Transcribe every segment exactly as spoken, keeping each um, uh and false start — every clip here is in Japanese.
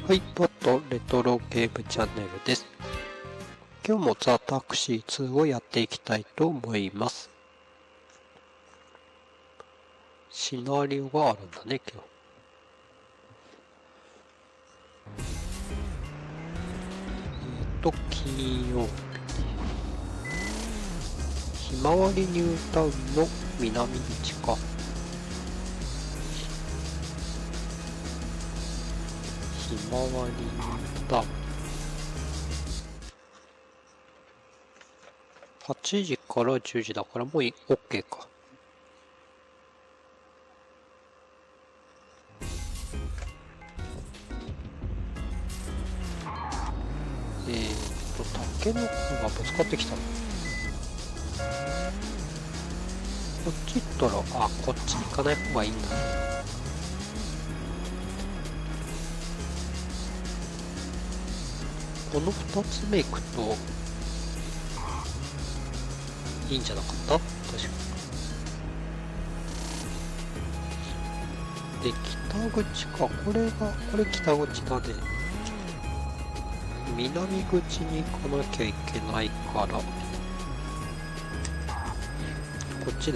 はい、ポットレトロゲームチャンネルです。今日もザ・タクシーツーをやっていきたいと思います。シナリオがあるんだね、今日。えっと、金曜日。ひまわりニュータウンの南口か。ひまわりニュータウン。はちじからじゅうじだからもう OK か。えーっと、タケノコがぶつかってきたの。こっち行ったら、あ、こっち行かない方がいいんだね。このふたつめ行くと、いいんじゃなかった？確かに。で、北口か。これが、これ北口だね。南口に行かなきゃいけないから、こっちだ。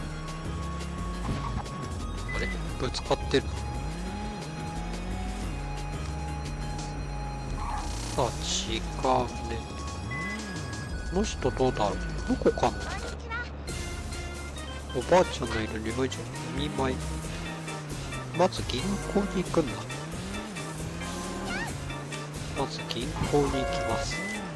あれ？ぶつかってる。あ、違うね。この人どうだろう？どこかな？おばあちゃんのいる匂いじゃお見舞い。まず銀行に行くんだ。まず銀行に行きます。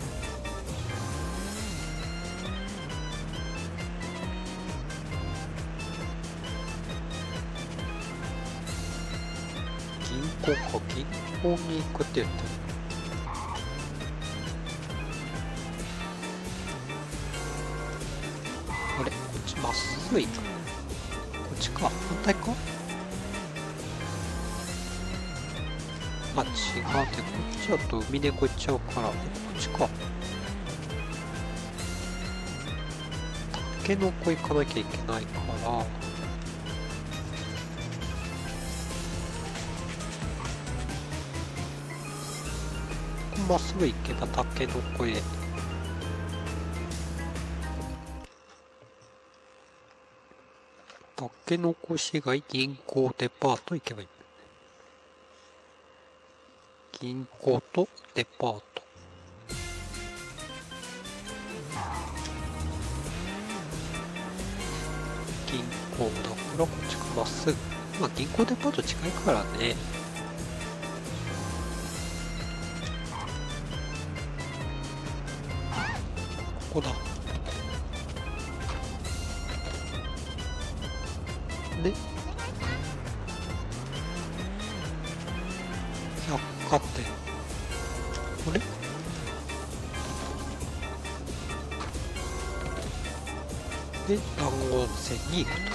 銀行か。銀行に行くって言ってる。あれ、こっちまっすぐ行く。こっちか。反対か。あ、違うね。こっちだと海猫行っちゃうから、こっちか。タケノコ行かなきゃいけないから、まっすぐ行けばタケノコへ。タケノコ市街銀行デパート行けばいい。銀行とデパート。銀行だからこっちか。まっすぐ。まあ銀行デパート近いからね。ここだ。で、百貨店。あれ？で、談合温泉に行く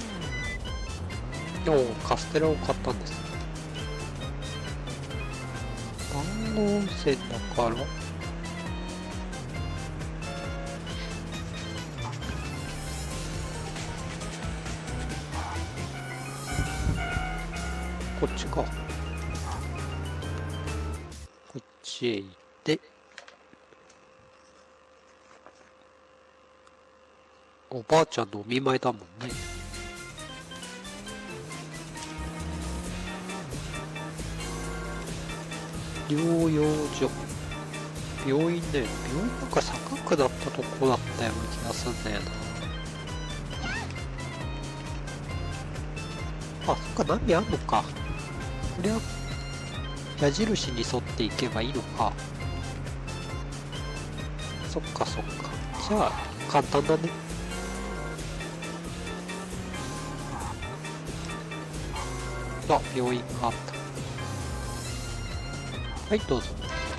と。おお、カステラを買ったんです。談合温泉だから、こっちか。こっちへ行って、おばあちゃんのお見舞いだもんね。療養所。病院ね。病院なんか坂下だったとこだったような気がするんだよな。あ、そっか、波あんのか。これは矢印に沿っていけばいいのか。そっかそっか。じゃあ簡単だね。あ、病院があった。はい、どうぞ。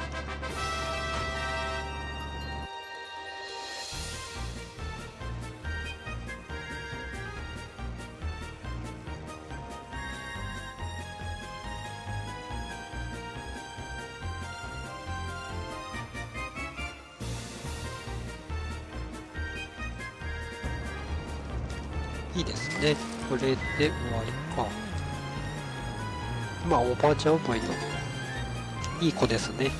いいですね。これで終わりか。まあ、おばあちゃんもいいの。 いい子ですね。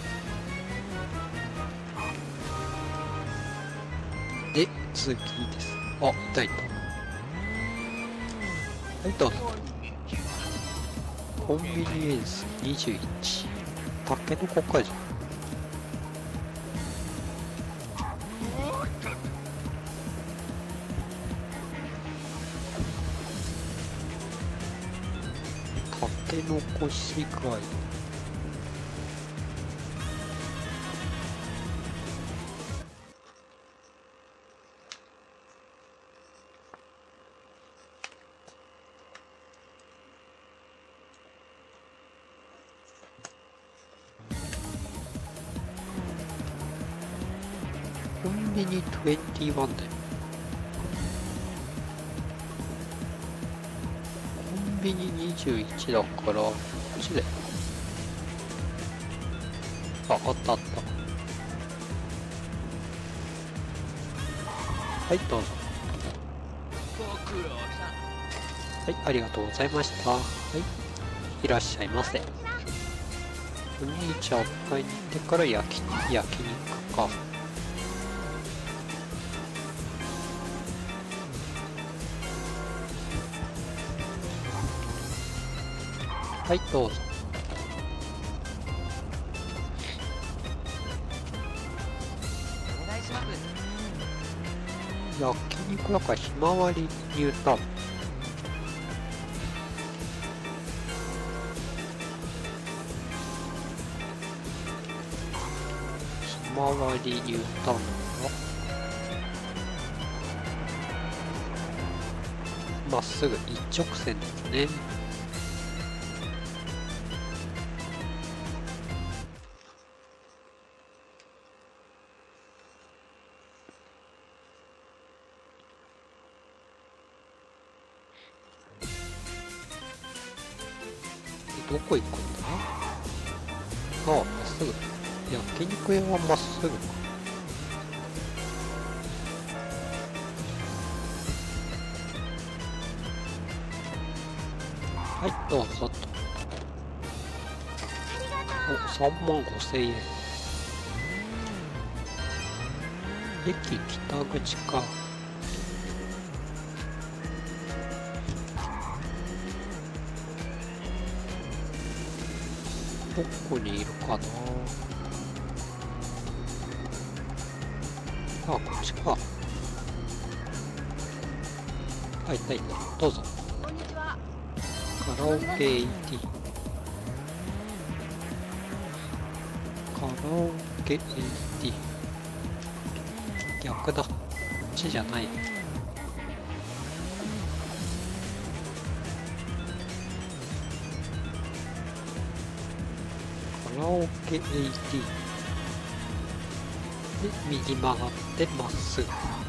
で、次です。あ、いたいた。はい、どうぞ。コンビニエンスにじゅういち。タケノコかじゃん。タケノコ市街。コンビニにじゅういちだよ。コンビニにじゅういちだから、こっちだよ。あ、あったあった。はい、どうぞ。はい、ありがとうございました。はい、いらっしゃいませ。お兄ちゃん買いに行ってから焼き、焼き肉か。はい、どうぞ。 お願いします。 焼肉だからひまわり牛タン。ひまわり牛タンはまっすぐ一直線ですね。どこ行くんだ？ああ、まっすぐ。焼肉屋はまっすぐか。はい、どうぞと。お、さんまんごせんえん。駅北口か。どこにいるかな。あ、こっちか。はい、はい、どうぞ。 こんにちは。 カラオケ エーティー。カラオケ エーティー。逆だ。こっちじゃない。カラオケ エーティー。で、右曲がってまっすぐ。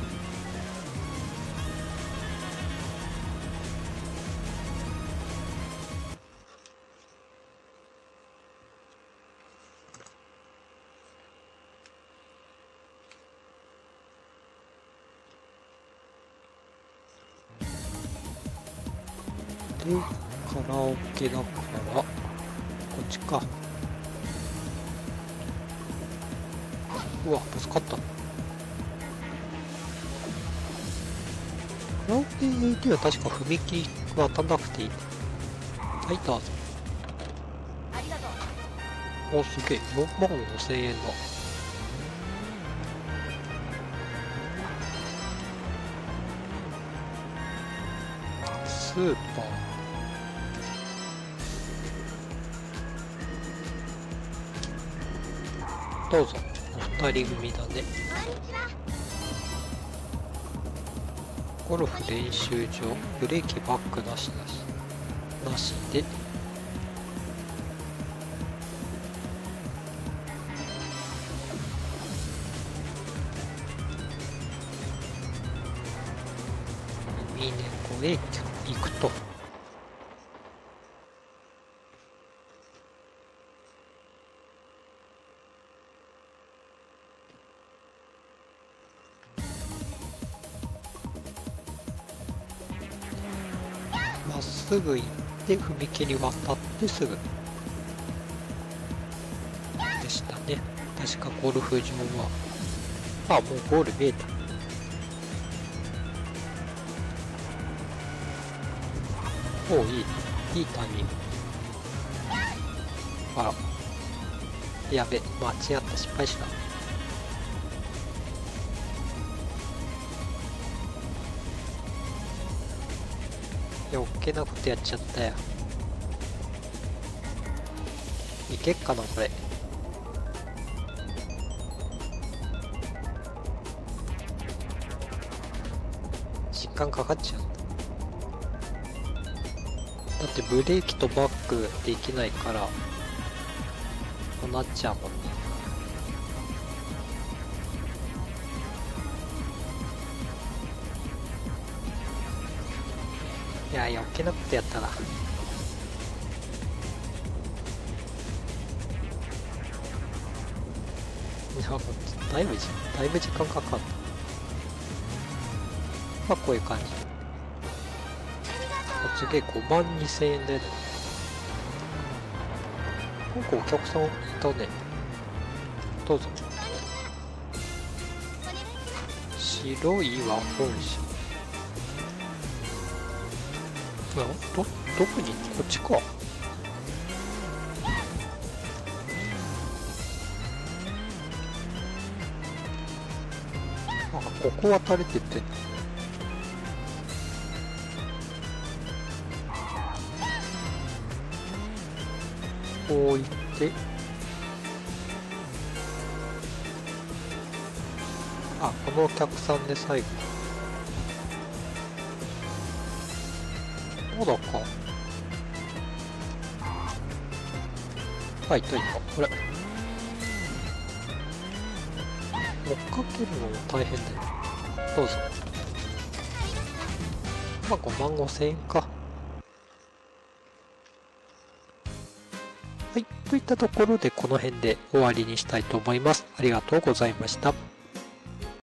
で、カラオケだから、こっちか。うわ、ぶつかった。カラオケ エーティー は確か踏切渡んなくていい。はい、どうぞ。 ありがとう。 お、すげえ。よんまんごせんえんだ。スーパー。どうぞ。お二人組だね。 こんにちは。 ゴルフ練習場。ブレーキバックなしなし。なしで。海猫へ行くと。まっすぐ行って踏切渡ってすぐ。 ね。確かゴルフ場は、あ、もうゴール見えた。おお、いい、いいタイミング。あら。やべ、間違った、失敗した。余計なことやっちゃったよ。いけっかな、これ。時間かかっちゃう。だってブレーキとバックできないからこうなっちゃうもんね。いや、余計なことやったな。いや、だいぶだいぶ時間かかった。まあこういう感じ。次ごばんにせんえんで、なんかお客さんいたね。どうぞ。白いワ本社。あ、ど、どこにこっちか。あ、ここ渡れてて。こう行って、あ、このお客さんで最後。まだか。あ、いたいた。これ。追っかけるのも大変だよ。どうぞ。まあごまんごせんえんか。はい。といったところでこの辺で終わりにしたいと思います。ありがとうございました。